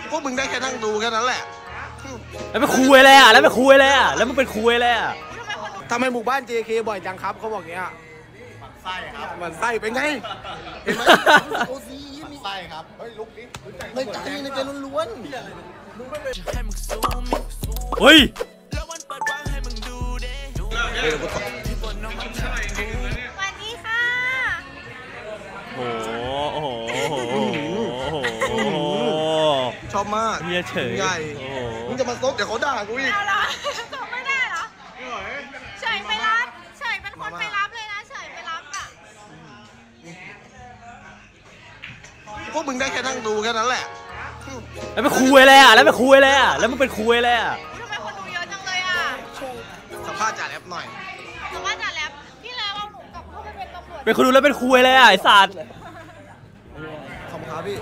พวกมึงได้แค่นั่งดูแค่นั้นแหละแล้วไปคุยเลยอ่ะแล้วไปคุยเลยอ่ะแล้วมึงเป็นคุยเลยอ่ะทำไมหมู่บ้าน JK บ่อยจังครับเขาบอกเงี้ยมันไส้ครับมันไส้เป็นไงเห็นไหมโอซีมีไส้ครับเฮ้ยลุกดิในใจล้วนเฮ้ยสวัสดีค่ะโอ้โหชอบมากเฮียเฉยใหญ่มึงจะมาซบเดี๋ยวเขาด่ากูอีกเอาเหรอซบไม่ได้เหรอเฉยไปรับเฉยเป็นคนไปรับเลยนะเฉยไปรับอ่ะพวกมึงได้แค่นั่งดูแค่นั้นแหละแล้วไปคุยเลยอ่ะแล้วไปคุยเลยอ่ะแล้วมึงเป็นคุยเลยอ่ะทำไมคนดูเยอะจังเลยอ่ะสัมภาษณ์จ่าแรปหน่อยสัมภาษณ์จ่าแรปพี่แล้วว่าผมกับเขาเป็นตำรวจเป็นคนดูแล้วเป็นคุยเลยอ่ะไอ้สัตว์ขอบคุณครับพี่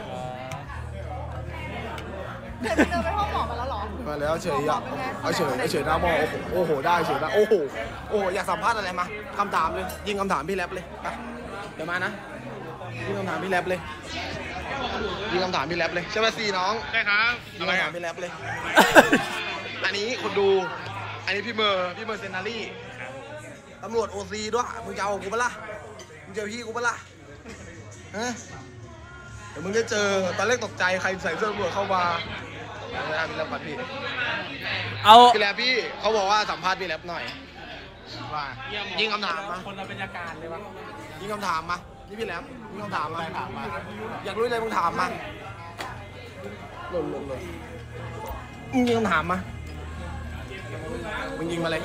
เดินไปห้องหมอมาแล้วหรอมาแล้วเฉยอ่ะเอาเฉยหน้ามอโอ้โหได้เฉยนะโอ้โหอยากสัมภาษณ์อะไรมาคำถามเลยยิงคำถามพี่แรปเลยไปเดี๋ยวมานะยิงคำถามพี่แรปเลยยิงคำถามพี่แรปเลยใช่ไหมซีน้องใช่ครับยิงคำถามพี่แรปเลยอันนี้คนดูอันนี้พี่เมอร์เซนารี่ตำรวจโอซีด้วยมึงจะเอากูปะล่ะมึงจะพี่กูปะล่ะฮะเดี๋ยวมึงได้เจอตอนแรกตกใจใครใส่เสื้อตำรวจเข้ามาพี่แรปก่อนพี่เอาพี่แรปพี่เขาบอกว่าสัมภาษณ์พี่แรปหน่อยว่ายิงคำถามมาคนละบรรยากาศเลยวะยิงคำถามมานี่พี่แรปยิงคำถามมาอยากรู้อะไรมึงถามมาหล่นมึงยิงคำถามมามึงยิงมาเลย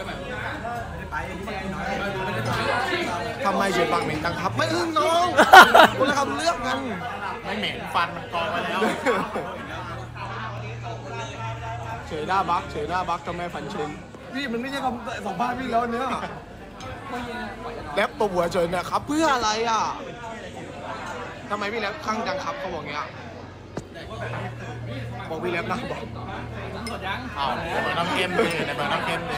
ทำไมเฉยปากเหม็นจังครับไม่อึ้งน้องคนละคำเลือกกันไม่เหม็นฟันมันกองไปแล้วเฉยหน้าบักทำไมฝันเฉยพี่มันไม่ใช่คำสัมภาษณ์พี่แล้วเนี่ยแรปตัวหัวเฉยเนี่ยครับเพื่ออะไรอ่ะทำไมพี่แรปข้างจังครับเขาบอกเงี้ยบอกพี่แรปนะบอกเอาเปิดน้ำเค็มเลยเปิดน้ำเค็มเลย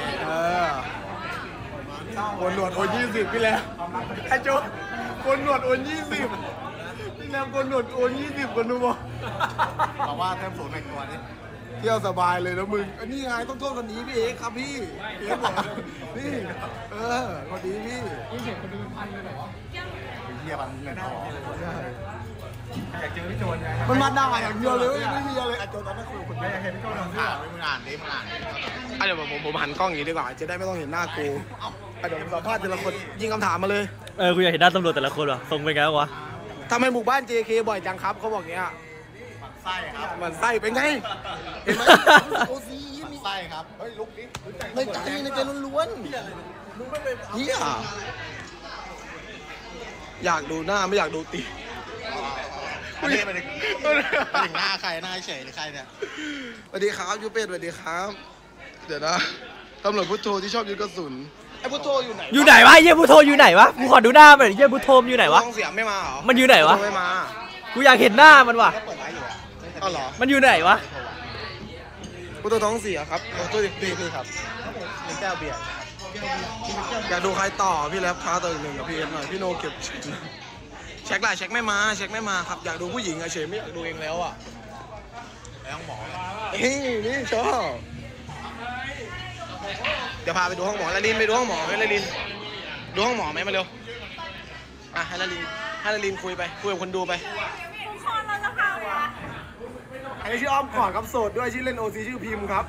คนหนวดโอน20พี่แล้วไอ้โจ้คนหนวดโอน20พี่แล้วคนหนวดโอน20คนดูบอกว่าเต็มสูตรในตัวนี้เที่ยวสบายเลยนะมึงอันนี้ไงต้องโทษคนนี้พี่เอกครับพี่เอกบอกนี่คนนี้พี่เห็นคนดูพันเลยเหรอเฮียมันเงินทองอยากเจอพี่โจนไงมันมาด่าอย่างเดียวเลยไม่มีอะไรอาจารย์ตอนนั้นคุยคนเดียวเห็นพี่โจนมึงอ่านดิเดี๋ยวผมหันกล้องอย่างนี้ดีกว่าจะได้ไม่ต้องเห็นหน้ากูเดี๋ยวสัมภาษณ์แต่ละคนยิงคำถามมาเลยกูอยากเห็นหน้าตำรวจแต่ละคนว่ะทรงเป็นไงวะทำไมหมู่บ้าน JK บ่อยจังครับเขาบอกเงี้ยไส้ครับมันไส้เป็นไงเห็นไหมโอซีมีไส้ครับเฮ้ยลุกดิในใจล้วนเฮียอยากดูหน้าไม่อยากดูตีอันนี้เป็นหน้าใครหน้าเฉยหรือใครเนี่ยสวัสดีครับยูเป็ดสวัสดีครับเดี๋ยวนะตำรวจพุทโธที่ชอบยึดกระสุนไอ้พุทโธอยู่ไหนวะเยี่ยพุทโธอยู่ไหนวะกูขอดูหน้ามันเยี่ยพุทโธอยู่ไหนวะท้องเสียไม่มาเหรอมันอยู่ไหนวะไม่มากูอยากเห็นหน้ามันว่ะอ๋อเหรอมันอยู่ไหนวะพุทโธท้องเสียครับตัวดีคือครับแก้วเบียร์อยากดูใครต่อพี่แรปท้าตัวหนึ่งกับพี่เอ็นหน่อยพี่โนเก็บเช็คไลน์เช็คไม่มาครับอยากดูผู้หญิงเฉยไม่อยากดูเองแล้วอ่ะไปห้องหมอนี่ชอบเดี๋ยวพาไปดูห้องหมอละลินไปดูห้องหมอไหมละลินดูห้องหมอไหมมาเร็วให้ละลินคุยกับคนดูไปทุกคนเราจะพาไปอันนี้ชื่ออ้อมกอดครับโสดด้วยชื่อเล่นโอซีชื่อพิมพ์ครับ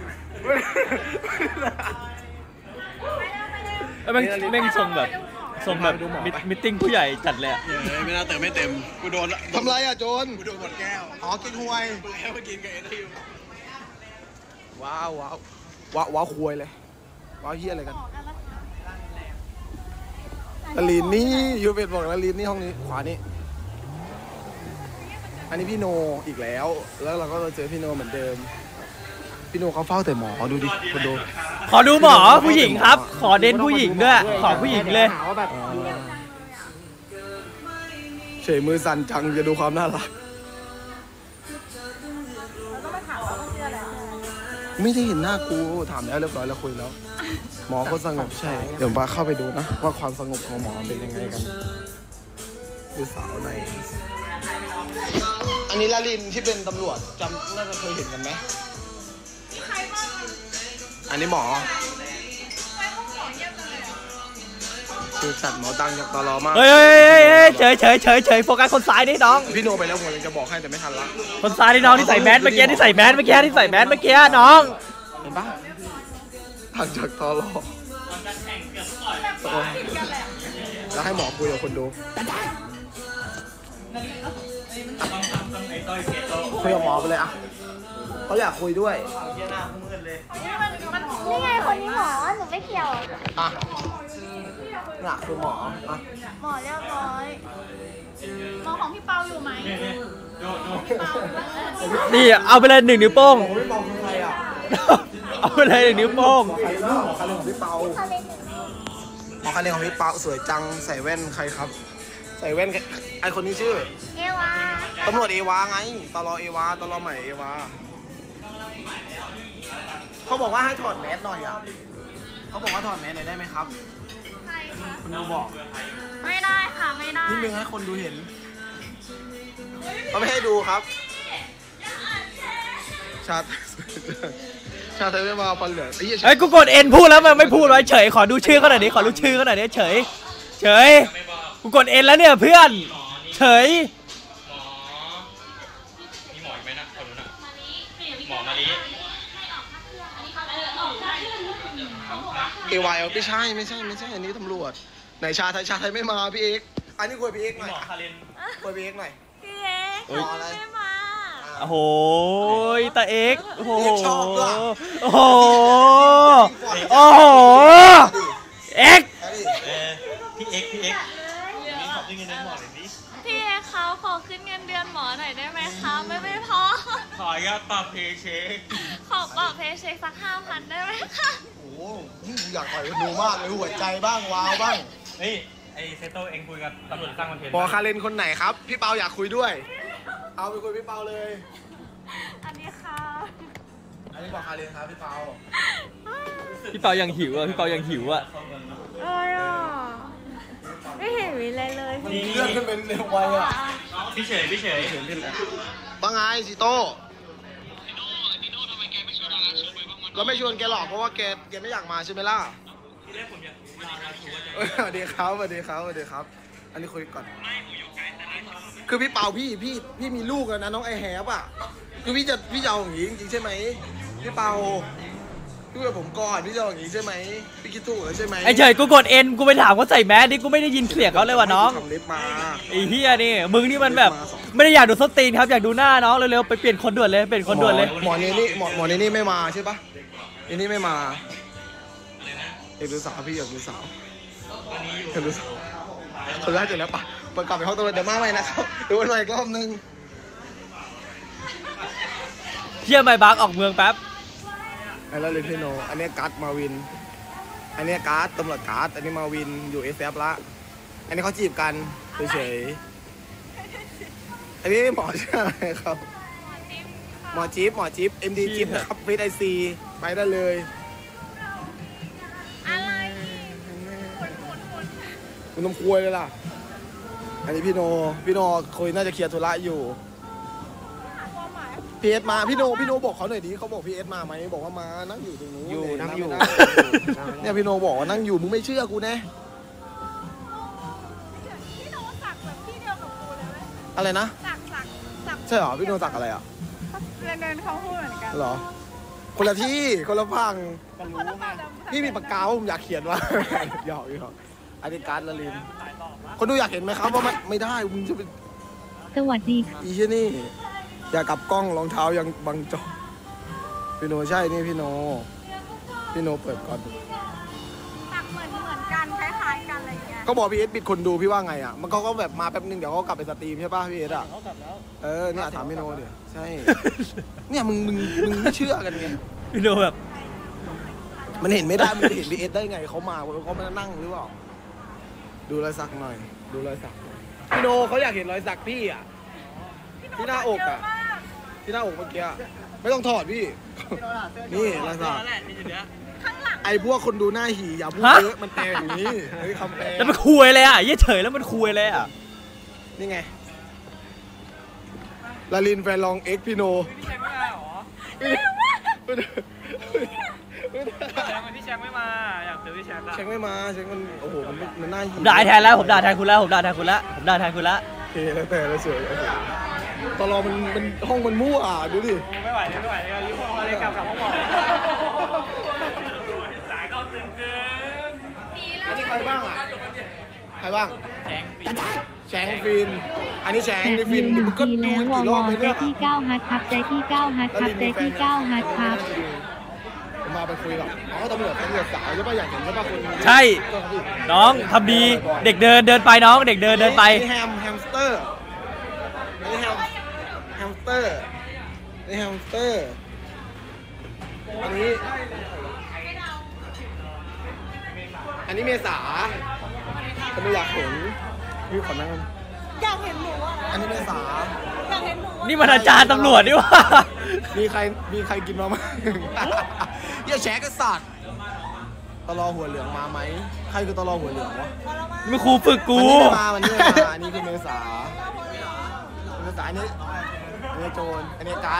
แม่งทรงแบบมิทติ้งผู้ใหญ่จัดเลยอ่ะไม่น่าเติมไม่เต็มกูโดนทำไรอ่ะโจนกูโดนหมดแก้วกินหวยแก้วมากินกับเอ็นทิวว้าวคุยเลยว้าวเฮียอะไรกันละลินนี่ยูเป็ดบอกละลินนี่ห้องนี้ขวานี่อันนี้พี่โนอีกแล้วเราก็เจอพี่โนเหมือนเดิมพี่โนเขาเฝ้าแต่หมอดูดิคนดูขอดูหมอผู้หญิงครับขอเน้นผู้หญิงด้วยขอผู้หญิงเลยเฉยมือสั่นจังจะดูความน่ารักไม่ได้เห็นหน้ากูถามแล้วเรียบร้อยแล้วคุยแล้วหมอก็สงบใช่เดี๋ยวมาเข้าไปดูนะว่าความสงบของหมอเป็นยังไงกันดูสาวในอันนนี้ลาลินที่เป็นตำรวจจำน่าจะเคยเห็นกันไหมใครบ้างอันนี้หมอใครบ้างหมอเยี่ยมเลยอ่ะชื่อสัตว์หมอตังจากตลอมากเฮ้ยเฉยโฟกัสคนซ้ายนี่น้องพี่โนไปแล้วผมยังจะบอกให้แต่ไม่ทันละคนซ้ายนี่น้องที่ใส่แมสเมื่อกี้ที่ใส่แมสเมื่อกี้น้องเห็นปะทางจากตลอแล้วให้หมอคุยกับคนดูคุยกับหมอไปเลยอ่ะเขาอยากคุยด้วยนี่ไงคนนี้หมอหนูไม่เกี่ยวอ่ะน่ะคือหมออ่ะหมอเรียบร้อยหมอของพี่เปาอยู่ไหมพี่เปานี่เอาไปเลย1 นิ้วโป้งหมอพี่เปาคือใครอ่ะเอาไปเลย1 นิ้วโป้งใครนะหมอคาเรนของพี่เปาหมอคาเรนของพี่เปาสวยจังใส่แว่นใครครับ ใส่แว่นไอคนนี้ชื่อเอวาตำรวจเอวาไงตลอเอวาตลอใหม่เอวาเขาบอกว่าให้ถอดแมสหน่อยอ่ะเขาบอกว่าถอดแมสหน่อยได้ไหมครับใครคะคุณดูบอกไม่ได้ค่ะไม่ได้นิดนึงให้คนดูเห็นเขาไม่ให้ดูครับชาไทยไม่มาฟันเหลืองไอ้เหี้ยเฮ้ยกูกด N พูดแล้วมันไม่พูดไว้เฉยขอดูชื่อเขาหน่อยดิขอดูชื่อเขาหน่อยดิเฉยกูกด N แล้วเนี่ยเพื่อนเฉยมีหมออีกไหมนะคนนู้นอะหมอมาลีเอวายไม่ใช่อันนี้ตำรวจไหนชาไทยไม่มาพี่เอกอันนี้คุยพี่เอกหน่อยหมอคาเรนคุยพี่เอกหน่อยพี่เอ๊ะหมออะไรไม่มาโอ้โหตาเอ็กโอ้โหชอบด้วยโอ้โหเอ็กพี่เอ็กนี่ขอบด้วยเงินเดือนหมอหน่อยดิพี่เอ๊ะเขาขอขึ้นเงินเดือนหมอหน่อยได้ไหมคะไม่พอขออนุญาตปรับเพย์เช็คขอปรับเพย์เช็คสัก5,000ได้ไหมคะโอ้โหอยากต่อยคนดูมากเลยหัวใจบ้างว้าวบ้างเฮ้ยไอเซโต้เอ็งคุยกับตำรวจสร้างคอนเทนต์หมอคาเรนคนไหนครับพี่เปาอยากคุยด้วย เอาไปคุยพี่เปาเลยอันนี้ค่ะอันนี้หมอคาเรนครับพี่เปาพี่เปายังหิวอ่ะพี่เปายังหิวอ่ะเอ้ยอ่ะไม่เห็นมีอะไรเลยเลื่อนขึ้นเป็นเร็วไวอ่ะพี่เฉยว่าไงซิโต้เราไม่ชวนแกหรอกเพราะว่าแกไม่อยากมาใช่ไหมล่ะทีแรกผมอยากมาชัวร์จะสวัสดีครับสวัสดีครับ อันนี้คุยก่อน คือพี่เปาพี่มีลูกแล้วนะน้องไอแฮปอ่ะ คือพี่จะเอาอย่างนี้จริงๆใช่ไหมพี่เปาพี่กับผมก่อนพี่จะเอาอย่างนี้ใช่ไหมพี่คิดถูกแล้วใช่ไหมไอ้เฉยกูกด N กูไปถามเขาใส่แมสดิกูไม่ได้ยินเสียงเขาเลยว่ะน้องทำเล็บมาไอ้เฮียนี่มึงนี่มันแบบไม่ได้อยากดูส้นตีนครับอยากดูหน้าน้องเร็วๆไปเปลี่ยนคนด่วนเลยเปลี่ยนคนด่วนเลยหมอนี่ไม่มาใช่ปะนี่ไม่มาอยากดูสาวพี่อยากดูสาวอยากดูสาวคนแรกเจอแล้วปะไปกลับไปห้องตัวเดี๋ยวมาใหม่นะครับดูกันใหม่อีกรอบนึงเฮียไม่บักออกเมืองแป๊บไอ้แล้วเลยพี่โนอันนี้การ์ดมาวิน อันนี้การ์ดตำรวจการ์ดอันนี้มาวินอยู่เอสแอฟละอันนี้เขาจีบกันเฉยๆอันนี้หมอใช่ไหมครับ หมอจิ๊บMD จิ๊บนะครับวิทไอซีไปได้เลยอะไรคุณต้องคุยเลยล่ะ อันนี้พี่โนคุยน่าจะเคลียร์ธุระอยู่พีเอสมาพี่โนบอกเขาหน่อยดิเขาบอกพีเอสมาไหมบอกว่ามานั่งอยู่ตรงนู้นนั่งอยู่เนี่ยพี่โนบอกว่านั่งอยู่มึงไม่เชื่อกูแน่พี่โนสักแบบพี่เดียวกับกูเลยไหมอะไรนะสักใช่เหรอพี่โนสักอะไรอ่ะเดินเขาพูดเหมือนกันเหรอคนละที่คนละพังคนละฝั่งพี่มีปากกาว่าผมอยากเขียนว่า หยอกอันนี้การ์ดละลินคนดูอยากเห็นไหมครับว่าไม่ได้มึงจะเป็นสวัสดีอีเช่นี่อย่ากลับกล้องรองเท้ายังบังจอพี่โนใช่นี่พี่โนเปิดก่อนสักเหมือนกันคล้ายๆกันอะไรอย่างเงี้ยก็บอกพี่เอสปิดคนดูพี่ว่าไงอ่ะมันเขาก็แบบมาแป๊บนึงเดี๋ยวเขากลับไปสตรีมใช่ป่ะพี่เอสอ่ะเนี่ยถามพี่โนเดี๋ยวใช่ เนี่ยมึงไม่เชื่อกันไงพี่โนแบบมันเห็นไม่ได้มึงจะเห็นพี่เอสได้ไงเขามาเขามานั่งหรือเปล่าดูรอยสักหน่อยดูรอยสักพี่โนเขาอยากเห็นรอยสักพี่อ่ะที่หน้าอกอ่ะที่หน้าอกเมื่อกี้ไม่ต้องถอดพี่ นี่รอยสักข้างหลังไอ้พวกคนดูหน้าหีอย่าพูดเยอะมันแปลอย่างนี้เฮ้ยคำแปลแล้วมันคุยเลยอ่ะเหี้ยเฉยแล้วมันคุยเลยอ่ะนี่ไงลาลินแฟนรองเอ็กพี่โนพี่แชมป์ไม่มาหรอพี่แชมป์ไม่มาอยากเจอพี่แชมป์เช็คไม่มาเช็คมันโอ้โหมันน่าหิวผมด่าแทนแล้วผมด่าแทนคุณแล้วผมด่าแทนคุณแล้วผมด่าแทนคุณแล้วโอเคแล้วแต่แล้วเฉยโอ้โหตลอมันห้องมันมั่วดูดิไม่ไหวเลยรีบพอเลยกลับห้องหมอสายเข้าตึงเกินอันนี้ใครบ้างอ่ะใครบ้างแจงปีแชงฟินอันนี้แชงแบนี่บฟินนี้มึงก็ดีดูแล้ววอกี่รอบวไปใจเนี่ยที่9ฮัทครับใจที่9ฮัทครับใจที่9ฮัทครับผมมาไปคุยกับตำรวจสาวใช่ป่ะอยากเห็นใช่ป่ะคนใช่ น้องทำดีเด็กเดินไปน้องเด็กเดินไปนี่แฮมสเตอร์นี่แฮมสเตอร์นี่แฮมสเตอร์อันนี้เมษาผมไม่อยากเห็นพี่ขอนั่งอยากเห็นหนูอ่ะอันนี้เมษาอยากเห็นหนูอ่ะนี่มันอาจารย์ตำรวจนี่วะมีใครกินมาไหมอย่าแชร์กันสัตว์ตลอหัวเหลืองมาไหมใครคือตลอหัวเหลืองวะไม่ครูฝึกกูมันนี่ไม่มาอันนี้คือเมษาอันนี้โจรอันนี้การ์ด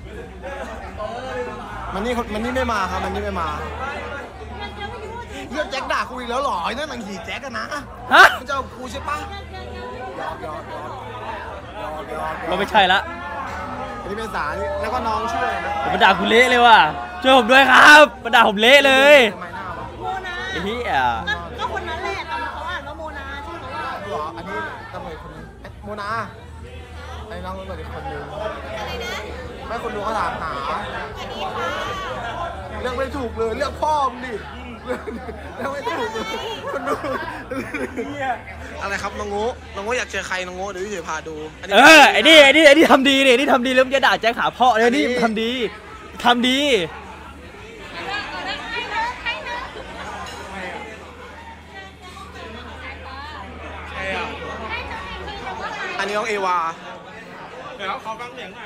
มันนี่ไม่มาครับมันนี่ไม่มาเรียกแจ็คด่ากูอีกแล้วหรอไอ้นั่นหนังหีแจ็คกันนะฮะมันจะเอากูใช่ปะยอมเราไม่ใช่ละอันนี้เมษาแล้วก็น้องช่วยนะผมมาด่ากูเละเลยว่ะช่วยผมด้วยครับมาด่าผมเละเลยทำไมหน้าวะโมนาไอ้เหี้ยก็คนนั้นแหละแต่เขาอ่านว่าโมนาชื่อเขาว่าหรออันนี้ตำรวจคนนึงโมนาไอ้น้องตำรวจอีกคนนึงไม่คนดูเขาถามหาเลือกไม่ถูกเลยเลือกพ่อมึงดิเลือกไม่ถูกเลยคนดูอะไรครับน้องโง่อยากเจอใครน้องโง่เดี๋ยวพี่จะพาดูไอ้นี่ทำดีดินี่ทำดีแล้วมึงจะด่าแจ้งขาพ่อเลยนี่ทำดีอันนี้น้องเอวาเดี๋ยวขอฟังเสียงหน่อย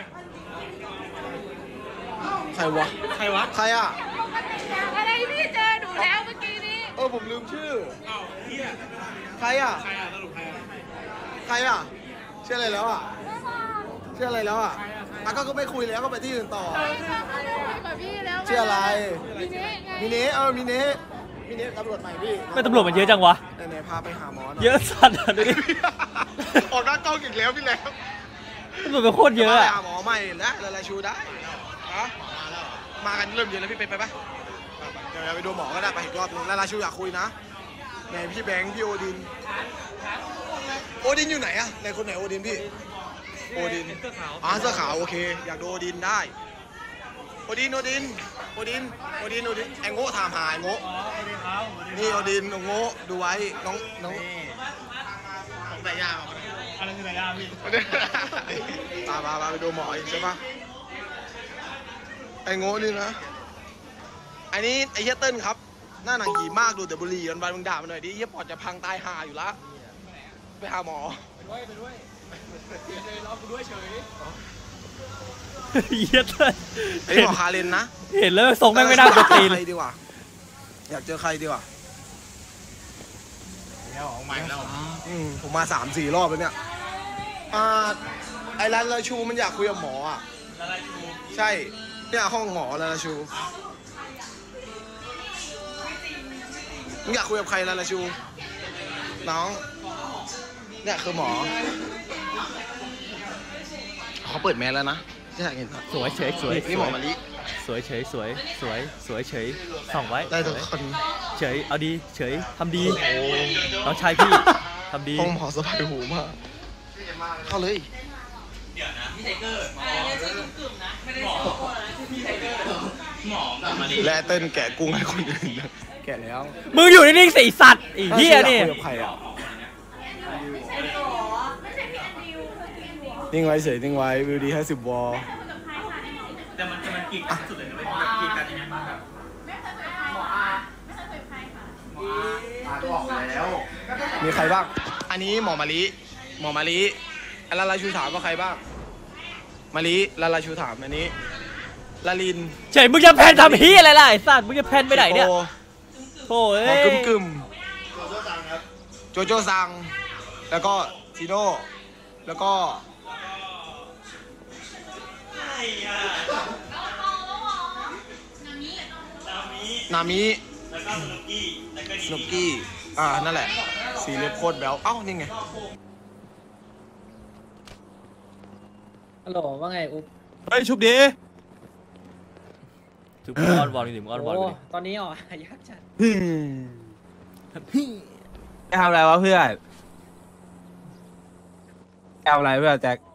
ใครวะใครวะใครอ่ะอะไรพี่เจอหนูแล้วเมื่อกี้นี้ผมลืมชื่ออ้าวเฮียใครอ่ะใครอ่ะสรุปใครอ่ะใครอ่ะชื่ออะไรแล้วอ่ะชื่ออะไรแล้วอ่ะก็ไม่คุยแล้วก็ไปที่อื่นต่อกับพี่แล้วชื่ออะไรมิเน่ไงมิเนะตำรวจใหม่พี่ไม่ตำรวจมันเยอะจังวะไหนพาไปหาหมอหน่อยเยอะสัตว์ดูดิออกหน้ากล้องอีกแล้วพี่แล้วตำรวจเป็นโคตรเยอะไปอะหาหมอใหม่แล้วลาชูได้มากันเริ่มเยอะแล้วพี่ไปปะเดี๋ยวไปดูหมอก็ได้ไปอีกรอบนึงแล้วลาชูอยากคุยนะไหนพี่แบงค์พี่โอดินอยู่ไหนอะไหนคนไหนโอดินพี่โอดินเสื้อขาวโอเคอยากดูโอดินได้โอดินไอ้โง่ถามหาไอ้โง่นี่โอดินโง่ดูไว้น้องของแต่ยามาอะไรคือไหนอ่ะพี่มาไปดูหมออีกใช่ปะไอ้โง่นี่นะอันนี้ไอ้เฮียเติ้ลครับหน้าหนังหีมากดูแต่บุหรี่วันมึงด่ามันหน่อยดิเฮียปอดจะพังตายห่าอยู่ละไปหาหมอเหี้ยเลยไอ้หมอคาเลนนะเห็นแล้วทรงแม่งไม่น่ากดตีนใครดีกว่าอยากเจอใครดีกว่าแล้วออกใหม่แล้วผมมา 3-4 รอบแล้วเนี่ยไอ้รันลาชูมันอยากคุยกับหมออ่ะใช่เนี่ยห้องหมอรันลาชูมึงอยากคุยกับใครรันลาชูน้องเนี่ยคือหมอเขาเปิดแมสแล้วนะที่อยากเห็นสวยเฉยสวยนี่หมอมะลิสวยเฉยสวยเฉยส่องไว้ได้ทุกคนเฉยเอาดีเฉยทำดีน้องชายพี่ทำดีห้องหมอสบายหูมากเข้าเลย และเต้นแกะกุ้งให้คนอื่นนะแกะแล้วมึงอยู่นิ่งๆสิสัตว์ไอ้เหี้ยนี่คุยกับใครอ่ะนิ่งไว้เฉยนิ่งไว้วิวดี50 วอลแต่มันกีดกันสุดเลยนะไม่แบบกีดกันยังไงบ้างครับมีใครบ้างอันนี้หมอมะลิลาลาชูถามว่าใครบ้างมะลิลาลาชูถามอันนี้ลาลินเฉยมึงจะแพนทำเหี้ยอะไรล่ะไอ้สัตว์มึงจะแพนไปไหนเนี่ยโถ่หมเอ้อย กึมโจโจซังแล้วก็ซีโน่แล้วก็อ่ะนามิแล้วก็สนุกกี้แล้วก็สนุกกี้นั่นแหละสีเล็บโคตรแบ๊วเอ้านี่ไงฮัลโหลว่าไงอุ๊บเฮ้ยชุบดีถึงอ้อนวอนถึงอ้อนวอนโอ้ไปดิตอนนี้ยากจัดจะทำอะไรวะเพื่อนทำอะไรเพื่อนแจ็ค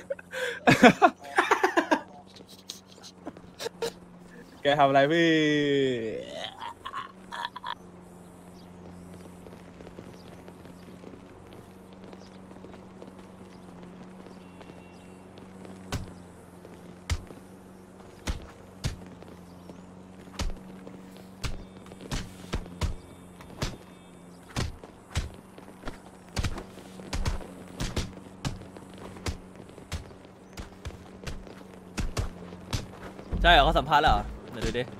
แกทำอะไรพี่ใช่เหรอเขาสัมภาษณ์แล้วเหรอเดี๋ยวดูดิ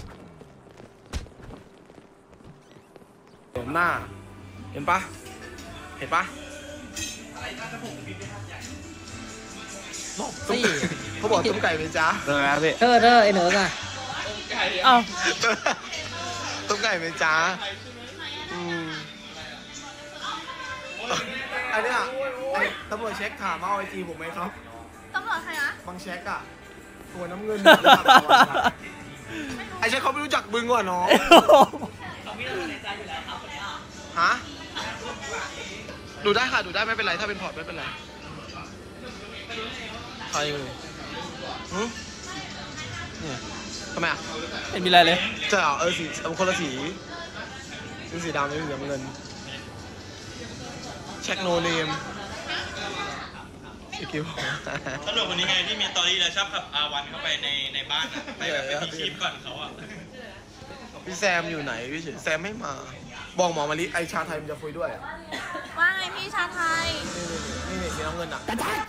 ผมหน้า เห็นปะเห็นปะเขาบอกต้มไก่ไหมจ๊ะเออครับพี่เธอไอ้เหนือกอะอ้าวต้มไก่ไหมจ๊ะอันเนี้ยตำรวจเช็คถามว่าเอาไอจีผมไหมครับตำรวจใครนะบางเช็คอะตัวน้ำเงิน ไอเช็คเขาไม่รู้จักบึงว่ะน้องฮะดูได้ค่ะดูได้ไม่เป็นไรถ้าเป็นพอร์ตไม่เป็นไรใครเลยเนี่ยทำไมอ่ะไม่มีอะไรเลยจะเอาสีคนละสีนี่สีดำนี่สีน้ำเงินเช็คโนเนมสกิลตำรวจคนนี้ไงที่มีสตอรี่แล้วชอบขับR1เข้าไปในบ้านอะไปแบบไปที่ชีพก่อนเขาอ่ะพี่แซมอยู่ไหนพี่เฉยแซมไม่มาบอกหมอมาลิไอชาไทยมันจะคุยด้วยอ่ะว่าไงพี่ชาไทยนี่สีน้ำเงินอ่ะ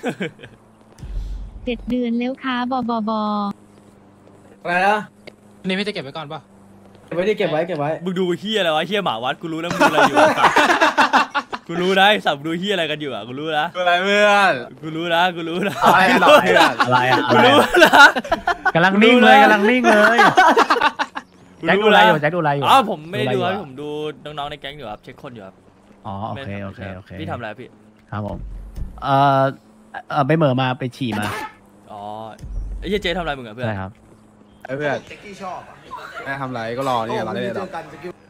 7 เดือนแล้วค้าบอบอบออะไรนะอันนี้พี่จะเก็บไว้ก่อนป่ะเก็บไว้มึงดูเฮียอะไรวะเฮียหมาวัดกูรู้นะมึงดูอะไรอยู่อะกูรู้นะไอ้สับดูเฮียอะไรกันอยู่อ่ะกูรู้นะอะไรเพื่อนกูรู้นะกูรู้นะอะไรหรอเพื่อนอะไรอ่ะกูรู้นะกำลังนิ่งเลยกำลังนิ่งเลยแจ็คดูอะไรอยู่แจ็คดูอะไรอยู่อ๋อผมไม่ได้ดูครับผมดูน้องๆในแก๊งอยู่ครับเช็คคนอยู่ครับอ๋อโอไม่เคได้โอเคทำโอเคพี่ทำอะไรพี่ครับผมไปเหม่อมาไปฉี่มาอ๋อไอ้เฮียเจ๊ทำอะไรมึงอ่ะเพื่อนใช่ครับไอ้เพื่อนเช็คกี้ชอบอ่ะแม่ทำอะไรก็รอนี่เราได้เจดออก กันสกิล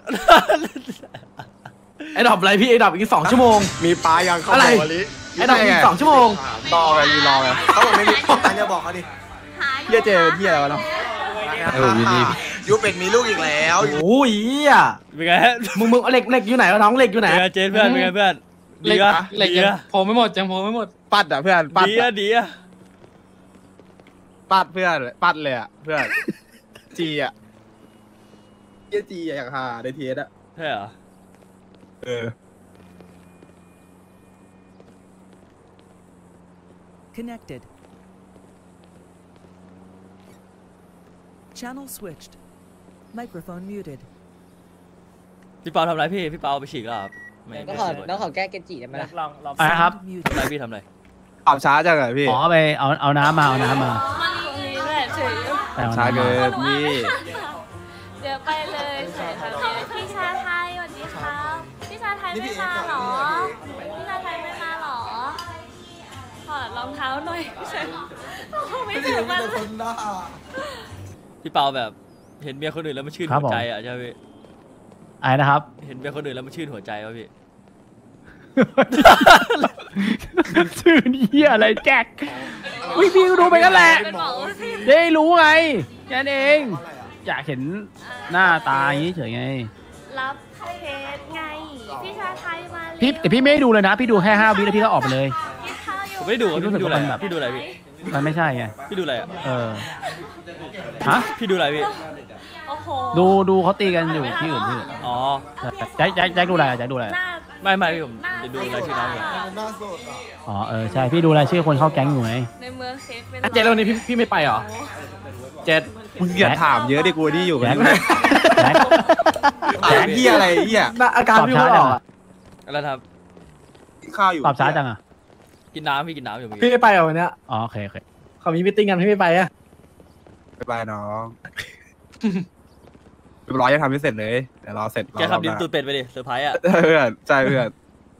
ไอ้ดอกอะไรพี่ไอ้ดอกอีก2 ชั่วโมงมีปลายังเข้าอะไรมาลิไอ้ดอกอีก2 ชั่วโมงรอไงยืนรอไงเขาบอกไม่มีอันจะบอกเขาดิหาเฮียเจเป็นเฮียอะไรวะเนาะยูเป็ดมีลูกอีกแล้วโอ้ยอ่ะเป็นไงฮะมึงเหล็กอยู่ไหนวะน้องเหล็กอยู่ไหนเป็นไงเจ๊เพื่อนเป็นไงเพื่อนเหล็กดีอะเหล็กดียังอะโผล่ไม่หมดยังโผล่ไม่หมดปัดอ่ะเพื่อนปัดดีอะอะดีอะปัดเพื่อนปัดเลยอ่ะเพื่อนจีอ่ะเฮียจีอะอยากหาในเทสอ่ะใช่เหรอเออ Connected. Channel switched. Microphone muted. พี่เปาทำอะไรพี่เปาไปฉีกแล้วครับไม่ก็ไม่ขอฉีกน้องขอแก้เกจิได้ไหมล่ะอะไรครับ Muted. ทำอะไรพี่ทำอะไรตอบช้าจังเลยพี่อ๋อไปเอาน้ำมาเอาน้ำมามาตรงนี้แหละเฉยไปเอาช้าน้ำเกิมานพี่เดี๋ยวไปเลยเฉยค่ะพี่ชาไทยสวัสดีครับพี่ชาไทยไม่มาหรอพี่ชาไทยไม่มาหรอถอดรองเท้าหน่อยเฉยไม่ถึงมันเลยพี่เปาแบบเห็นเมียคนอื่นแล้วมันชื่นหัวใจอ่ะใช่ไหมพี่อะไรนะครับเห็นเมียคนอื่นแล้วมันชื่นหัวใจวะพี่ชื่อเหี้ยอะไรแจ็ควิพี่ก็ดูไปกันแหละเป็นหมอสิได้รู้ไงแค่นั้นเอง อยากเห็นหน้าตาอย่างนี้เฉยไงรับเคสไงพี่ชาไทยมาพี่แต่พี่ไม่ได้ดูเลยนะ พี่ดูแค่5 วิแล้วพี่ก็ออกไปเลยกินข้าวอยู่ผมไม่ได้ดูอะพี่รู้สึพี่กดูอะไรว่ามันแบอะบพี่ดูอะไรพี่มันไม่ใช่ไงพี่ดูอะไรอ่ะเออฮะพี่ดูอะไรพี่โอ้โหดูเขาตีกันอยู่ที่อื่นที่อื่นอ๋อแจ็คดูอะไรอะแจ็คดูอะไรหน้าไม่พี่ผมจะดูอะไรชื่อน้องอยู่หน้าสดอ่ะอ๋อใช่พี่ดูรายชื่อคนเข้าแก๊งอยู่ไงในเมืองเคสเป็นเจ็ดแล้ววันนี้พี่ไม่ไปเหรอเจ็ดมึงอย่าถามเยอะดิกูที่อยู่กันแจ็คถามเฮียอะไรเฮียอาการพี่ไม่ออกอะแล้วครับข้าวอยู่ตอบช้าจังอ่ะกินน้ำพี่กินน้ำอยู่เมื่อพี่กี้ไม่ไปเหรอวันเนี้ยอ๋อโอเคเขามีมิทติ้งกันพี่ไม่ไปอะไปน้องเรียบร้อยจะทำให้เสร็จเลยเดี๋ยวรอเสร็จแกขับดินตูดเป็ดไปดิเซอร์ไพรส์อ่ะเพื่อนใช่เพื่อน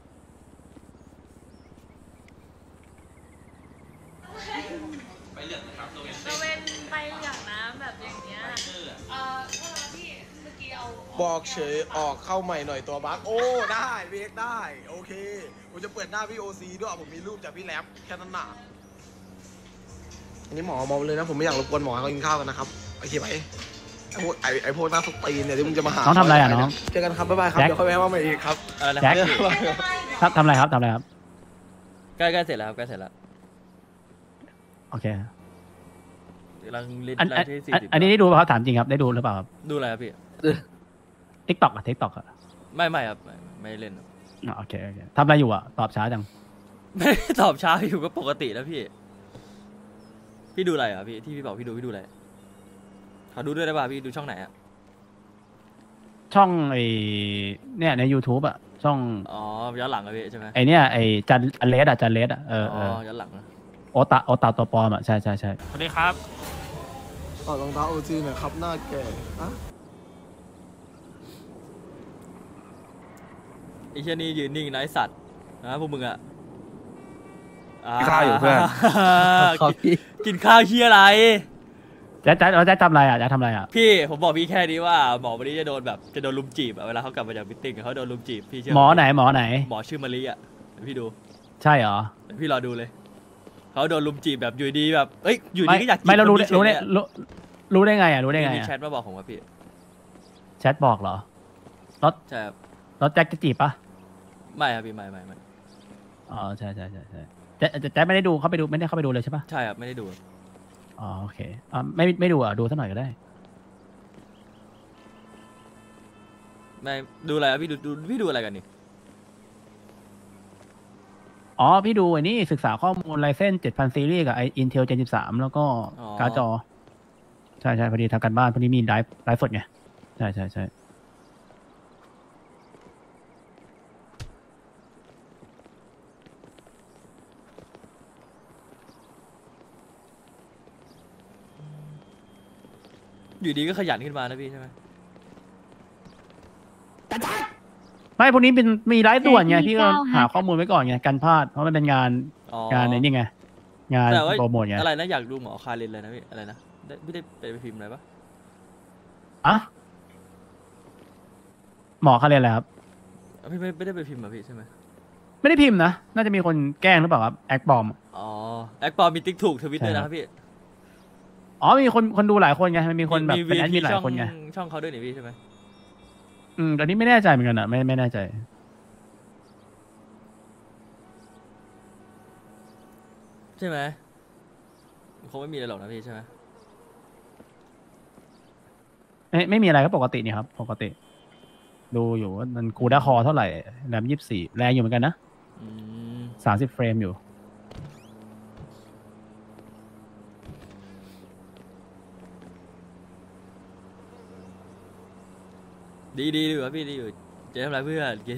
ไปเหลืองนะครับโรงเรียนตะเวนไปอย่างน้ำแบบอย่างเงี้ยพี่เมื่อกี้เอาบอกเฉยออกเข้าใหม่หน่อยตัวบั๊กโอ้ได้พี่เอกได้โอเคผมจะเปิดหน้าพี่โอซีด้วยผมมีรูปจากพี่แรปแค่นั้นหนาอันนี้หมอมองเลยนะผมไม่อยากรบกวนหมอเขากินข้าวกันนะครับโอเคไหมไอพวกหน้าสตีนเนี่ยที่มึงจะมาหาน้องทำอะไรอ่ะน้องเจอกันครับบ๊ายบายครับแจ็คเดี๋ยวค่อยแวะมาใหม่อีกครับอะไรนะแจ็คครับทำอะไรครับทำอะไรครับใกล้เสร็จแล้วครับใกล้เสร็จแล้วโอเคกำลังลิ้นอันไล่ที่40 อันนี้ได้ดูป่ะครับถามจริงครับได้ดูหรือเปล่าครับดูอะไรครับพี่ทิกตอกอะทิกตอกอะไม่ครับไม่เล่นครับอ๋อโอเคทำอะไรอยู่อะตอบช้าจังไม่ได้ตอบช้าอยู่ก็ปกติแล้วพี่ พี่ดูอะไรอ่ะพี่ที่พี่บอกพี่ดูอะไรขอดูด้วยได้ป่ะพี่ดูช่องไหนอ่ะช่องไอเนี่ยใน YouTube อะช่องอ๋อย้อนหลังอะพี่ใช่ไหมไอเนี่ยไอจันเลสอะจันเลสอะอ๋เออย้อนหลังนะโอตาตัวปลอมอะใช่สวัสดีครับต่อรองเท้าโอซีหน่อยครับหน้าแก่อะไอ้เชี่ยนี่ยืนนิ่งนะไอ้สัตว์นะพวกมึงอ่ะกินข้าวอยู่เพื่อนกินข้าวเชี่ยอะไรแจ๊ทำอะไรอะแจ๊ทำอะไรอะพี่ผมบอกพี่แค่นี้ว่าหมอวันนี้จะโดนลุมจีบอะเวลาเขากลับมาจากมิทติ้งเขาโดนลุมจีบพี่เชื่อหมอไหนหมอชื่อมะลิอะเดี๋ยวพี่ดูใช่เหรอเดี๋ยวพี่รอดูเลยเขาโดนลุมจีบแบบอยู่ดีแบบเอ้ยอยู่ดีก็อยากจีบไม่เรารู้คนรู้เฉได้ยๆอะรู้ได้ไงอะรู้ได้ไงมีอะแชทมาบอกผมว่าพี่แชทบอกเหรอรถใช่ครับรถแจ็คจะจีบปะไม่ครับพี่ไม่อ๋อใช่แจ๊ไม่ได้ดูเข้าไปดูไม่ได้เข้าไปดูเลยใช่ปะใช่ครับไม่ได้ดูอ๋อโอเคไม่ดูอ่ะดูสักหน่อยก็ได้ไม่ดูอะไรครับพี่ดูอะไรกันนี่อ๋อพี่ดูไอ้นี่ศึกษาข้อมูลไลเซน7,000 ซีรีส์กับไอ Intel Gen 13 แล้วก็การ์ดจอ ใช่พอดีทำกันบ้านพอดีมีไลฟ์สดไงใช่อยู่ดีก็ขยันขึ้นมานะพี่ใช่ไหมไม่พวกนี้เป็นมีไลฟ์ด่วนไงแต่ที่พี่ก็เก้าหาข้อมูลไว้ก่อนไงกันพลาดเพราะมันเป็นงานอ๋องานในนี่ไงงานแต่ว่าโปรโมทไงอะไรนะอยากดูหมอคารินเลยนะพี่อะไรนะพี่ได้ไปพิมพ์อะไรปะอะหมอเขาเรียนอะไรครับพี่ไม่ได้ไปพิมพ์อ่ะพี่ใช่ไหมไม่ได้พิมพ์นะน่าจะมีคนแกล้งหรือเปล่าครับแอคบอมอ๋อแอคปอมมีติ๊กถูกทวิตด้วยนะครับพี่อ๋อมีคนดูหลายคนไงมันมีคนแบบเป็นแอดมินหลายคนไงช่องเขาด้วยนี่พี่ใช่ไหมตอนนี้ไม่แน่ใจเหมือนกันอ่ะไม่แน่ใจใช่ไหมคงไม่มีอะไรหรอกนะพี่ใช่ไหมไม่มีอะไรก็ปกตินี่ครับปกติ ดูอยู่ว่ามันคูด้าคอเท่าไหร่แรม24แรงอยู่เหมือนกันนะอืม 30 เฟรมอยู่ดีอยู่ครับพี่ดีอยู่เจ๊ทำไรเพื่อน